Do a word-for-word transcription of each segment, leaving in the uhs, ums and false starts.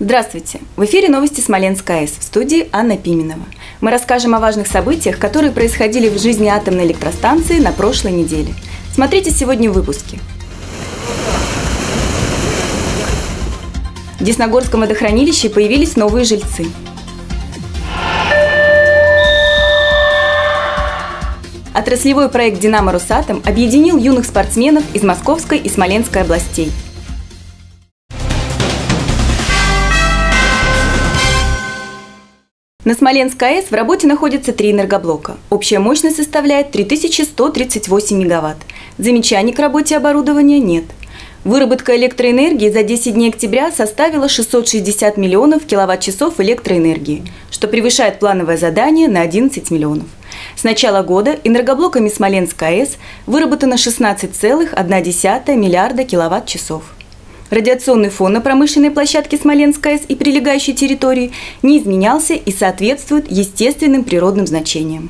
Здравствуйте! В эфире новости Смоленской АЭС, в студии Анна Пименова. Мы расскажем о важных событиях, которые происходили в жизни атомной электростанции на прошлой неделе. Смотрите сегодня в выпуске. В Десногорском водохранилище появились новые жильцы. Отраслевой проект «Динамо Росатом» объединил юных спортсменов из Московской и Смоленской областей. На Смоленской АЭС в работе находятся три энергоблока. Общая мощность составляет три тысячи сто тридцать восемь мегаватт. Замечаний к работе оборудования нет. Выработка электроэнергии за десять дней октября составила шестьсот шестьдесят миллионов киловатт-часов электроэнергии, что превышает плановое задание на одиннадцать миллионов. С начала года энергоблоками Смоленской АЭС выработано шестнадцать целых одна десятая миллиарда киловатт-часов. Радиационный фон на промышленной площадке Смоленской АЭС и прилегающей территории не изменялся и соответствует естественным природным значениям.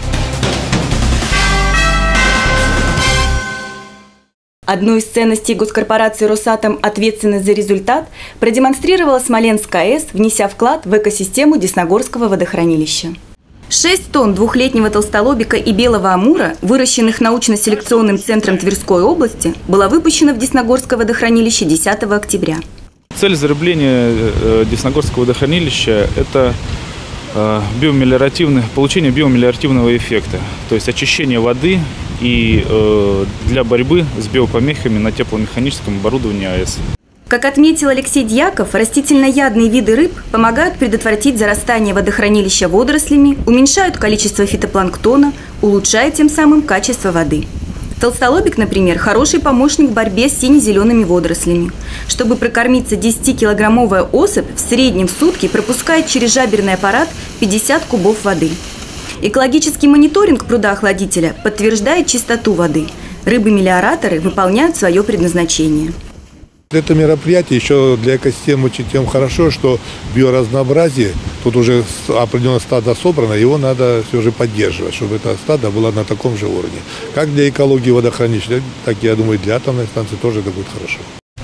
Одну из ценностей госкорпорации «Росатом» «Ответственность за результат» продемонстрировала Смоленская АЭС, внеся вклад в экосистему Десногорского водохранилища. шесть тонн двухлетнего толстолобика и белого амура, выращенных научно-селекционным центром Тверской области, было выпущено в Десногорское водохранилище десятого октября. Цель зарыбления Десногорского водохранилища – это биомелиоративное, получение биомелиоративного эффекта, то есть очищение воды и для борьбы с биопомехами на тепломеханическом оборудовании АЭС. Как отметил Алексей Дьяков, растительноядные виды рыб помогают предотвратить зарастание водохранилища водорослями, уменьшают количество фитопланктона, улучшая тем самым качество воды. Толстолобик, например, хороший помощник в борьбе с сине-зелеными водорослями. Чтобы прокормиться десятикилограммовая особь в среднем в сутки пропускает через жаберный аппарат пятьдесят кубов воды. Экологический мониторинг пруда-охладителя подтверждает чистоту воды. Рыбы-мелиораторы выполняют свое предназначение. Это мероприятие еще для экосистемы очень тем хорошо, что биоразнообразие, тут уже определенное стадо собрано, его надо все же поддерживать, чтобы это стадо было на таком же уровне. Как для экологии водохранилища, так, я думаю, для атомной станции тоже это будет хорошо.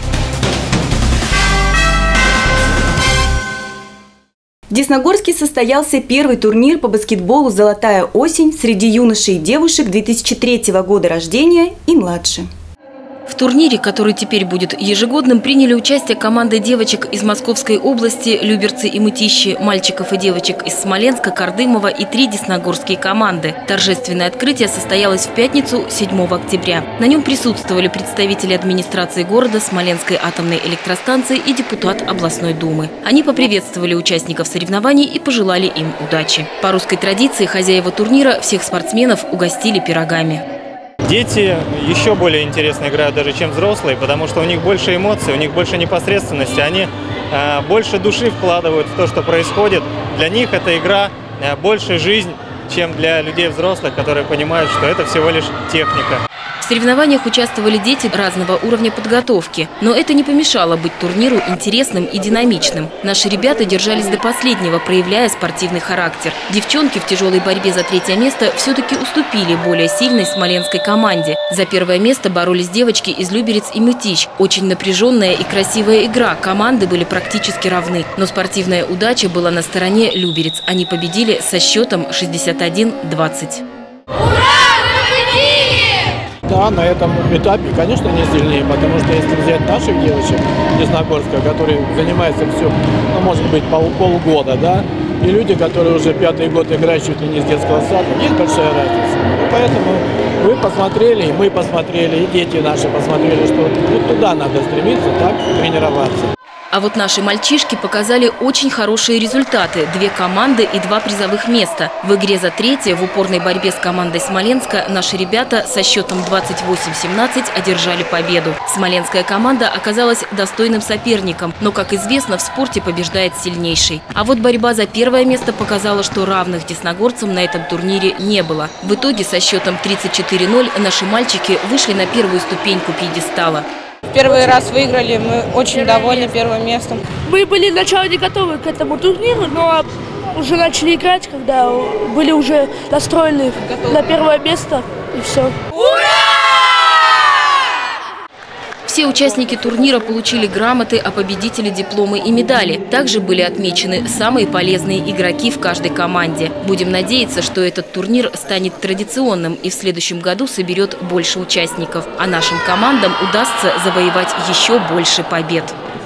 В Десногорске состоялся первый турнир по баскетболу «Золотая осень» среди юношей и девушек две тысячи третьего года рождения и младше. В турнире, который теперь будет ежегодным, приняли участие команды девочек из Московской области, Люберцы и Мытищи, мальчиков и девочек из Смоленска, Кардымова и три десногорские команды. Торжественное открытие состоялось в пятницу, седьмого октября. На нем присутствовали представители администрации города, Смоленской атомной электростанции и депутат областной думы. Они поприветствовали участников соревнований и пожелали им удачи. По русской традиции хозяева турнира всех спортсменов угостили пирогами. Дети еще более интересно играют даже, чем взрослые, потому что у них больше эмоций, у них больше непосредственности, они э, больше души вкладывают в то, что происходит. Для них эта игра э, больше жизнь, чем для людей взрослых, которые понимают, что это всего лишь техника. В соревнованиях участвовали дети разного уровня подготовки, но это не помешало быть турниру интересным и динамичным. Наши ребята держались до последнего, проявляя спортивный характер. Девчонки в тяжелой борьбе за третье место все-таки уступили более сильной смоленской команде. За первое место боролись девочки из Люберец и Мытищ. Очень напряженная и красивая игра, команды были практически равны. Но спортивная удача была на стороне Люберец. Они победили со счетом шестьдесят один двадцать. Да, на этом этапе, конечно, не сильнее, потому что если взять наших девочек Десногорска, которые занимаются все, ну, может быть, пол, полгода, да, и люди, которые уже пятый год играют чуть ли не с детского сада, есть большая разница. И поэтому вы посмотрели, и мы посмотрели, и дети наши посмотрели, что вот туда надо стремиться, так, тренироваться. А вот наши мальчишки показали очень хорошие результаты. Две команды и два призовых места. В игре за третье в упорной борьбе с командой Смоленска наши ребята со счетом двадцать восемь семнадцать одержали победу. Смоленская команда оказалась достойным соперником, но, как известно, в спорте побеждает сильнейший. А вот борьба за первое место показала, что равных десногорцам на этом турнире не было. В итоге со счетом тридцать четыре ноль наши мальчики вышли на первую ступеньку пьедестала. Первый раз выиграли, мы очень довольны первым местом. Мы были сначала не готовы к этому турниру, но уже начали играть, когда были уже настроены готовы на первое место, и все. Все Все участники турнира получили грамоты, а победители – дипломы и медали. Также были отмечены самые полезные игроки в каждой команде. Будем надеяться, что этот турнир станет традиционным и в следующем году соберет больше участников. А нашим командам удастся завоевать еще больше побед.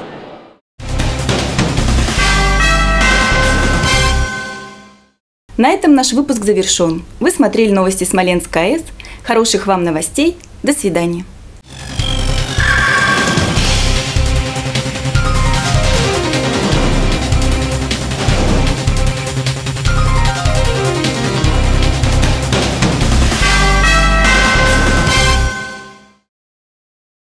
На этом наш выпуск завершен. Вы смотрели новости Смоленска АЭС. Хороших вам новостей. До свидания.